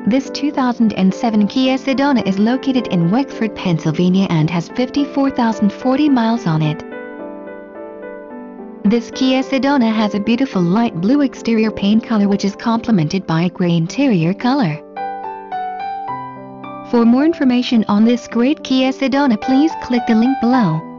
This 2007 Kia Sedona is located in Wexford, Pennsylvania and has 54,040 miles on it. This Kia Sedona has a beautiful light blue exterior paint color which is complemented by a gray interior color. For more information on this great Kia Sedona, please click the link below.